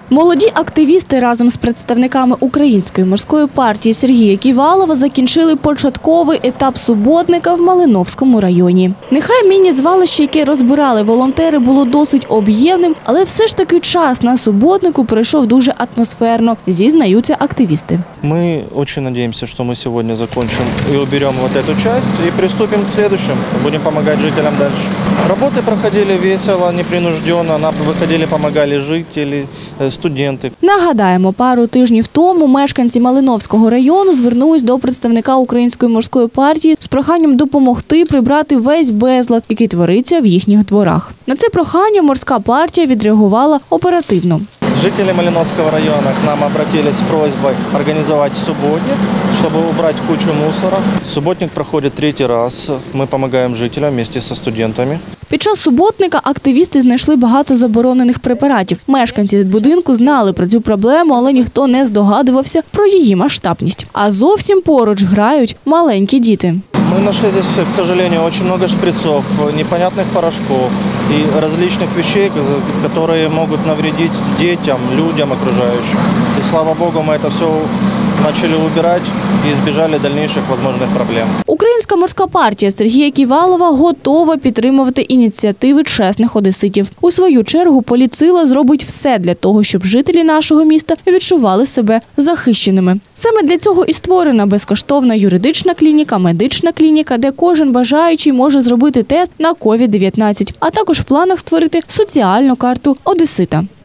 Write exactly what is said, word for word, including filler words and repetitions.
Молоді активісти разом з представниками Української морської партії Сергія Ківалова закінчили початковий етап суботника в Малиновському районі. Нехай міні-звалище, яке розбирали волонтери, було досить об'ємним, але все ж таки час на суботнику пройшов дуже атмосферно, зізнаються активісти. Ми дуже сподіваємося, що ми сьогодні закінчимо і оберемо вот эту частину і приступимо к следующим. Будемо допомагати жителям далі. Роботи проходили весело, непринужденно, нам виходили, допомагали жителі, студенти. Нагадаємо, пару тижнів тому мешканці Малиновського району звернулись до представника Української морської партії з проханням допомогти прибрати весь безлад, який твориться в їхніх дворах. На це прохання морська партія відреагувала оперативно. Жители Малиновского района к нам обратились с просьбой организовать субботник, чтобы убрать кучу мусора. Субботник проходит третий раз. Мы помогаем жителям вместе со студентами. Під час суботника активісти знайшли багато заборонених препаратів. Мешканці будинку знали про цю проблему, але ніхто не здогадувався про її масштабність. А зовсім поруч грають маленькі діти. Мы нашли здесь, к сожалению, очень много шприцов, непонятных порошков и различных вещей, которые могут навредить детям, людям окружающим. И слава богу, мы это все начали убирать і збіжали дальніших можливих проблем. Українська морська партія Сергія Ківалова готова підтримувати ініціативи чесних одеситів. У свою чергу поліцила зробить все для того, щоб жителі нашого міста відчували себе захищеними. Саме для цього і створена безкоштовна юридична клініка, медична клініка, де кожен бажаючий може зробити тест на ковід дев'ятнадцять, а також в планах створити соціальну карту одесита.